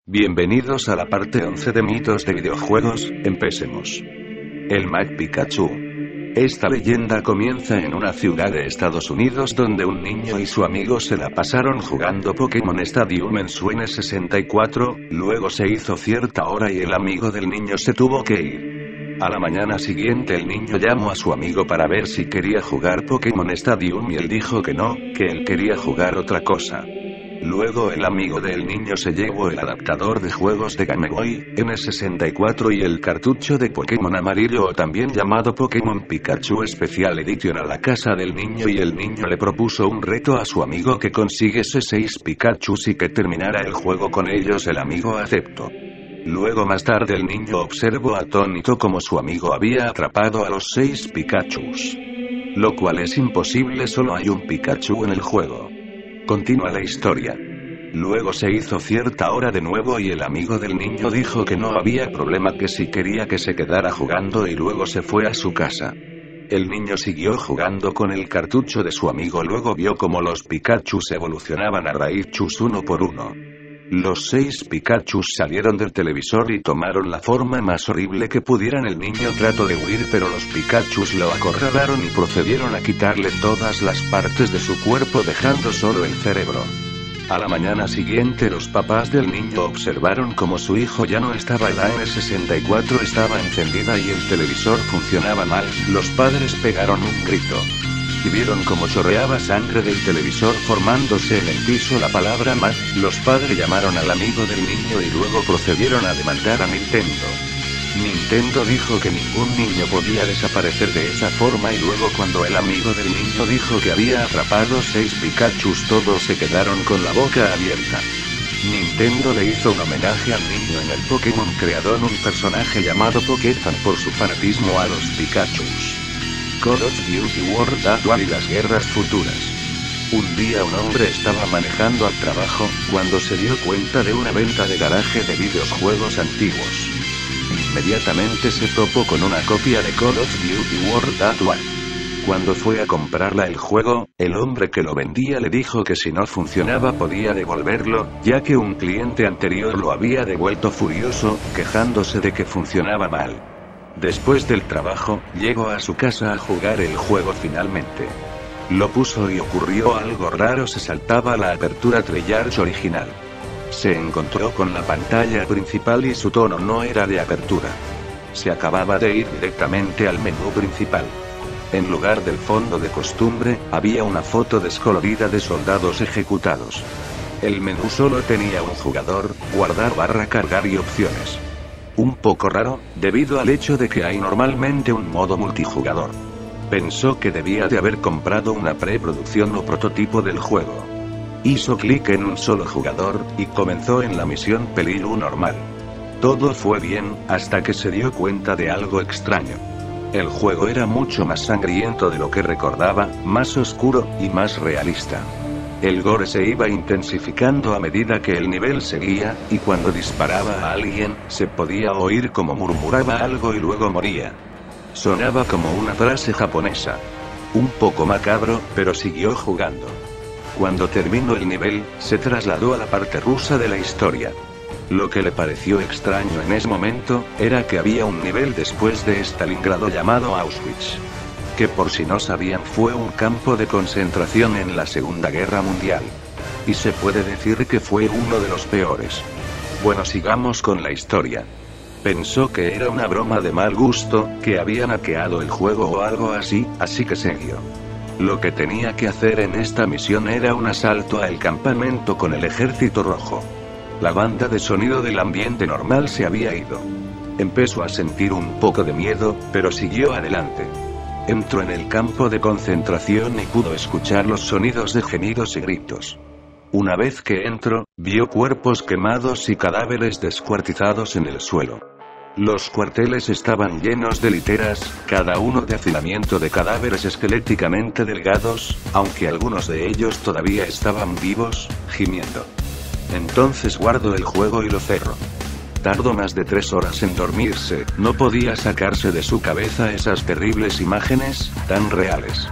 Bienvenidos a la parte 11 de mitos de videojuegos, empecemos. El Mac Pikachu. Esta leyenda comienza en una ciudad de Estados Unidos donde un niño y su amigo se la pasaron jugando Pokémon Stadium en su N64, luego se hizo cierta hora y el amigo del niño se tuvo que ir. A la mañana siguiente el niño llamó a su amigo para ver si quería jugar Pokémon Stadium y él dijo que no, que él quería jugar otra cosa. Luego el amigo del niño se llevó el adaptador de juegos de Game Boy, N64 y el cartucho de Pokémon amarillo o también llamado Pokémon Pikachu Special Edition a la casa del niño y el niño le propuso un reto a su amigo que consiguiese 6 Pikachus y que terminara el juego con ellos. El amigo aceptó. Luego más tarde el niño observó atónito como su amigo había atrapado a los 6 Pikachus. Lo cual es imposible, solo hay un Pikachu en el juego. Continúa la historia. Luego se hizo cierta hora de nuevo y el amigo del niño dijo que no había problema, que si quería que se quedara jugando y luego se fue a su casa. El niño siguió jugando con el cartucho de su amigo, luego vio como los Pikachus evolucionaban a Raichus uno por uno. Los 6 Pikachus salieron del televisor y tomaron la forma más horrible que pudieran. El niño trató de huir pero los Pikachus lo acorralaron y procedieron a quitarle todas las partes de su cuerpo dejando solo el cerebro. A la mañana siguiente los papás del niño observaron como su hijo ya no estaba, la N64 estaba encendida y el televisor funcionaba mal. Los padres pegaron un grito y vieron cómo chorreaba sangre del televisor formándose en el piso la palabra Mac. Los padres llamaron al amigo del niño y luego procedieron a demandar a Nintendo. Nintendo dijo que ningún niño podía desaparecer de esa forma y luego cuando el amigo del niño dijo que había atrapado 6 Pikachus todos se quedaron con la boca abierta. Nintendo le hizo un homenaje al niño en el Pokémon, crearon un personaje llamado Pokéfan por su fanatismo a los Pikachus. Call of Duty World at War y las guerras futuras. Un día un hombre estaba manejando al trabajo, cuando se dio cuenta de una venta de garaje de videojuegos antiguos. Inmediatamente se topó con una copia de Call of Duty World at War. Cuando fue a comprarla el juego, el hombre que lo vendía le dijo que si no funcionaba podía devolverlo, ya que un cliente anterior lo había devuelto furioso, quejándose de que funcionaba mal. Después del trabajo, llegó a su casa a jugar el juego finalmente. Lo puso y ocurrió algo raro, se saltaba la apertura Treyarch original. Se encontró con la pantalla principal y su tono no era de apertura. Se acababa de ir directamente al menú principal. En lugar del fondo de costumbre, había una foto descolorida de soldados ejecutados. El menú solo tenía un jugador, guardar / cargar y opciones. Un poco raro, debido al hecho de que hay normalmente un modo multijugador. Pensó que debía de haber comprado una preproducción o prototipo del juego. Hizo clic en un solo jugador, y comenzó en la misión Pelilu normal. Todo fue bien, hasta que se dio cuenta de algo extraño. El juego era mucho más sangriento de lo que recordaba, más oscuro, y más realista. El gore se iba intensificando a medida que el nivel seguía, y cuando disparaba a alguien, se podía oír como murmuraba algo y luego moría. Sonaba como una frase japonesa. Un poco macabro, pero siguió jugando. Cuando terminó el nivel, se trasladó a la parte rusa de la historia. Lo que le pareció extraño en ese momento, era que había un nivel después de Stalingrado llamado Auschwitz. Que por si no sabían fue un campo de concentración en la Segunda Guerra Mundial. Y se puede decir que fue uno de los peores. Bueno, sigamos con la historia. Pensó que era una broma de mal gusto, que habían hackeado el juego o algo así, así que siguió. Lo que tenía que hacer en esta misión era un asalto al campamento con el Ejército Rojo. La banda de sonido del ambiente normal se había ido. Empezó a sentir un poco de miedo, pero siguió adelante. Entró en el campo de concentración y pudo escuchar los sonidos de gemidos y gritos. Una vez que entró, vio cuerpos quemados y cadáveres descuartizados en el suelo. Los cuarteles estaban llenos de literas, cada uno de afilamiento de cadáveres esqueléticamente delgados, aunque algunos de ellos todavía estaban vivos, gimiendo. Entonces guardó el juego y lo cerró. Tardó más de 3 horas en dormirse, no podía sacarse de su cabeza esas terribles imágenes, tan reales.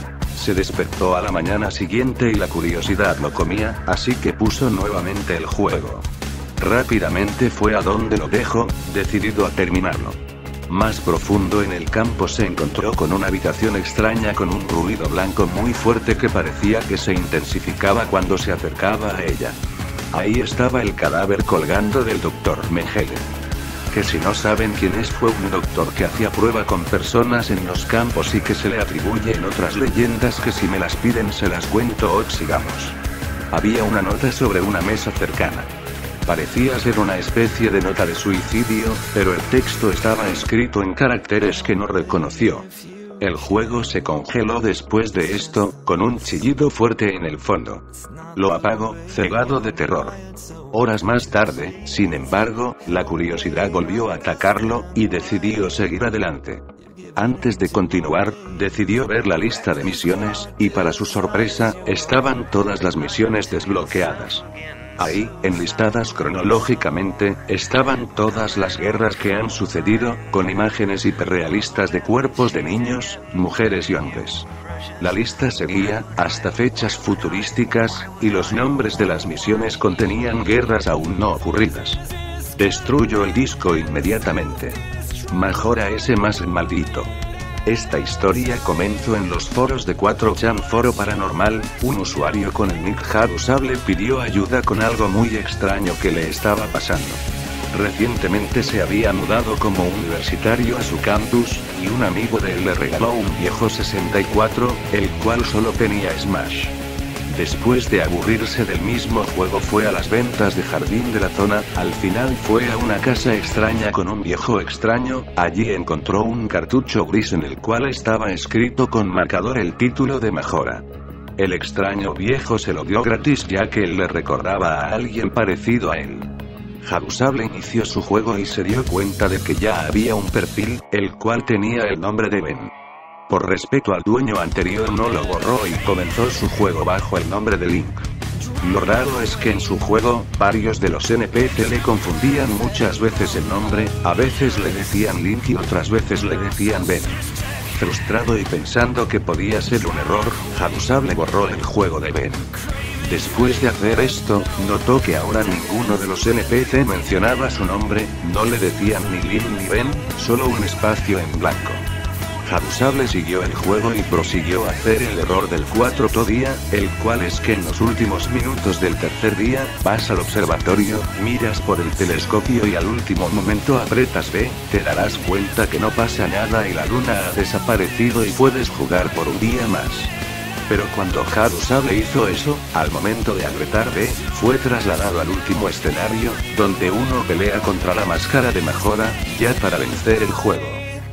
Se despertó a la mañana siguiente y la curiosidad lo comía, así que puso nuevamente el juego. Rápidamente fue a donde lo dejó, decidido a terminarlo. Más profundo en el campo se encontró con una habitación extraña con un ruido blanco muy fuerte que parecía que se intensificaba cuando se acercaba a ella. Ahí estaba el cadáver colgando del Dr. Mengele. Que si no saben quién es, fue un doctor que hacía prueba con personas en los campos y que se le atribuyen otras leyendas que si me las piden se las cuento o sigamos. Había una nota sobre una mesa cercana. Parecía ser una especie de nota de suicidio, pero el texto estaba escrito en caracteres que no reconoció. El juego se congeló después de esto, con un chillido fuerte en el fondo. Lo apagó, cegado de terror. Horas más tarde, sin embargo, la curiosidad volvió a atacarlo, y decidió seguir adelante. Antes de continuar, decidió ver la lista de misiones, y para su sorpresa, estaban todas las misiones desbloqueadas. Ahí, enlistadas cronológicamente, estaban todas las guerras que han sucedido, con imágenes hiperrealistas de cuerpos de niños, mujeres y hombres. La lista seguía, hasta fechas futurísticas, y los nombres de las misiones contenían guerras aún no ocurridas. Destruyó el disco inmediatamente. Majora ese más maldito. Esta historia comenzó en los foros de 4chan Foro Paranormal. Un usuario con el nick Hadusable pidió ayuda con algo muy extraño que le estaba pasando. Recientemente se había mudado como universitario a su campus, y un amigo de él le regaló un viejo 64, el cual solo tenía Smash. Después de aburrirse del mismo juego fue a las ventas de jardín de la zona, al final fue a una casa extraña con un viejo extraño, allí encontró un cartucho gris en el cual estaba escrito con marcador el título de mejora. El extraño viejo se lo dio gratis ya que él le recordaba a alguien parecido a él. Hadusable inició su juego y se dio cuenta de que ya había un perfil, el cual tenía el nombre de Ben. Por respeto al dueño anterior no lo borró y comenzó su juego bajo el nombre de Link. Lo raro es que en su juego, varios de los NPC le confundían muchas veces el nombre, a veces le decían Link y otras veces le decían Ben. Frustrado y pensando que podía ser un error, Hadusable borró el juego de Ben. Después de hacer esto, notó que ahora ninguno de los NPC mencionaba su nombre, no le decían ni Link ni Ben, solo un espacio en blanco. Hadusable siguió el juego y prosiguió a hacer el error del 4º día, el cual es que en los últimos minutos del tercer día, vas al observatorio, miras por el telescopio y al último momento apretas B, te darás cuenta que no pasa nada y la luna ha desaparecido y puedes jugar por un día más. Pero cuando Hadusable hizo eso, al momento de apretar B, fue trasladado al último escenario, donde uno pelea contra la máscara de mejora, ya para vencer el juego.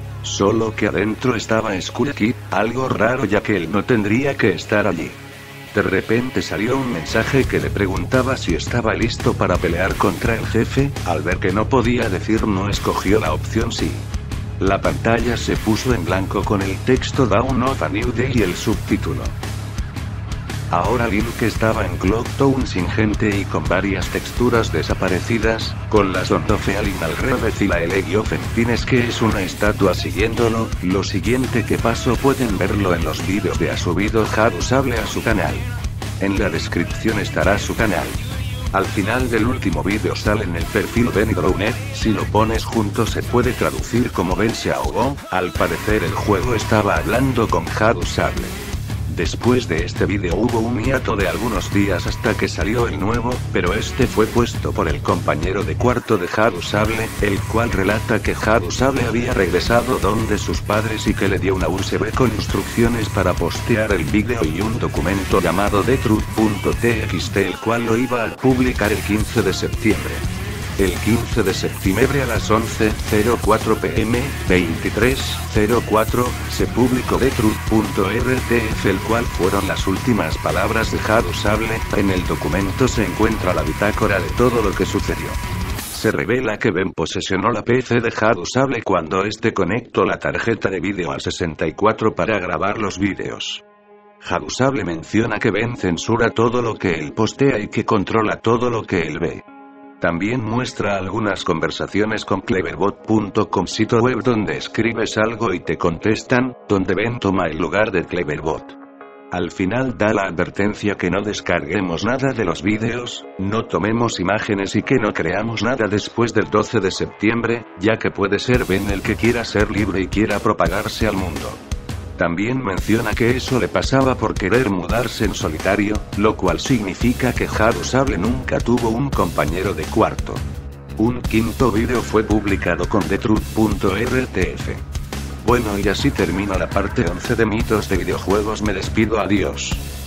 Solo que adentro estaba Skull Kid, algo raro ya que él no tendría que estar allí. De repente salió un mensaje que le preguntaba si estaba listo para pelear contra el jefe. Al ver que no podía decir no, escogió la opción sí. La pantalla se puso en blanco con el texto Dawn of a New Day y el subtítulo. Ahora Link estaba en Clock Town sin gente y con varias texturas desaparecidas, con la Son of Fealin al revés y la Elegy of Empires que es una estatua siguiéndolo. Lo siguiente que pasó pueden verlo en los vídeos que ha subido Hadusable a su canal. En la descripción estará su canal. Al final del último vídeo sale en el perfil Ben Growner, si lo pones junto se puede traducir como Ben se ahogó. Al parecer el juego estaba hablando con Hadusable. Después de este vídeo hubo un hiato de algunos días hasta que salió el nuevo, pero este fue puesto por el compañero de cuarto de Hadusable, el cual relata que Hadusable había regresado donde sus padres y que le dio una USB con instrucciones para postear el vídeo y un documento llamado TheTruth.txt el cual lo iba a publicar el 15 de septiembre. El 15 de septiembre a las 11:04 pm, 23:04, se publicó TheTruth.rtf el cual fueron las últimas palabras de Hadusable. En el documento se encuentra la bitácora de todo lo que sucedió. Se revela que Ben posesionó la PC de Hadusable cuando este conectó la tarjeta de vídeo al 64 para grabar los vídeos. Hadusable menciona que Ben censura todo lo que él postea y que controla todo lo que él ve. También muestra algunas conversaciones con Cleverbot.com, sitio web donde escribes algo y te contestan, donde Ben toma el lugar de Cleverbot. Al final da la advertencia que no descarguemos nada de los vídeos, no tomemos imágenes y que no creamos nada después del 12 de septiembre, ya que puede ser Ben el que quiera ser libre y quiera propagarse al mundo. También menciona que eso le pasaba por querer mudarse en solitario, lo cual significa que Haru Sable nunca tuvo un compañero de cuarto. Un quinto vídeo fue publicado con TheTruth.rtf. Bueno, y así termina la parte 11 de mitos de videojuegos. Me despido, adiós.